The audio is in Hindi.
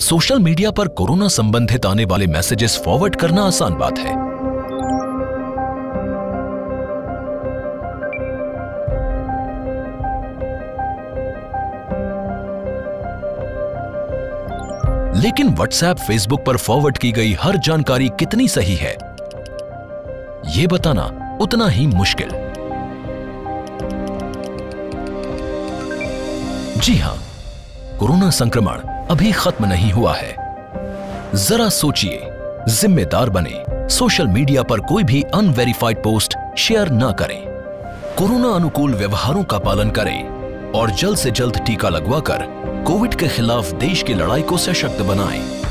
सोशल मीडिया पर कोरोना संबंधित आने वाले मैसेजेस फॉरवर्ड करना आसान बात है। लेकिन व्हाट्सएप, फेसबुक पर फॉरवर्ड की गई हर जानकारी कितनी सही है, यह बताना उतना ही मुश्किल। जी हां, कोरोना संक्रमण अभी खत्म नहीं हुआ है। जरा सोचिए, जिम्मेदार बने, सोशल मीडिया पर कोई भी अनवेरिफाइड पोस्ट शेयर ना करें, कोरोना अनुकूल व्यवहारों का पालन करें और जल्द से जल्द टीका लगवाकर कोविड के खिलाफ देश की लड़ाई को सशक्त बनाएं।